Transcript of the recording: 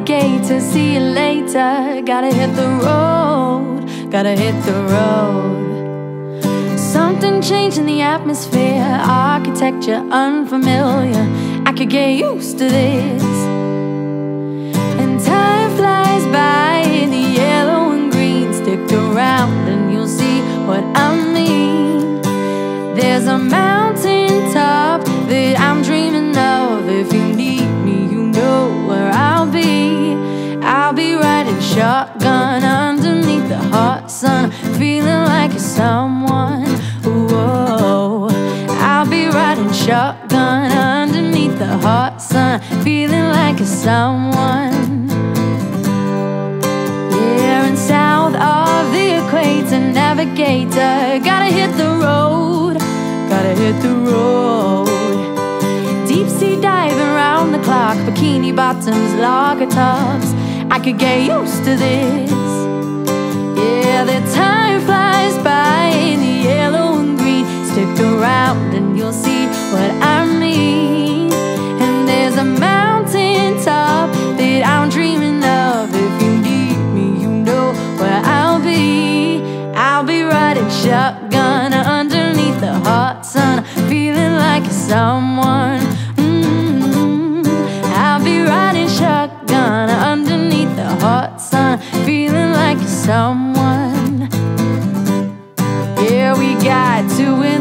navigator, see you later. Gotta hit the road, gotta hit the road. Something changed in the atmosphere, architecture unfamiliar. I could get used to this. And time flies by in the yellow and green. Stick around and you'll see what I mean. There's a mountain top that I'm dreaming of. If you need me, you know where I'll be. I'll be riding shotgun underneath the hot sun, feeling like a someone. Whoa. I'll be riding shotgun underneath the hot sun, feeling like a someone. Yeah, and south of the equator, navigator, gotta hit the road, gotta hit the road. Deep sea diving round the clock, bikini bottoms, lager tops. I could get used to this. Yeah, the time flies by in the yellow and green. Stick around and you'll see what I mean. And there's a mountain top that I'm dreaming of. If you need me, you know where I'll be. I'll be riding shotgun underneath the hot sun, feeling like someone. I'll be riding shotgun underneath the hot sun, feeling like someone. Yeah, we got to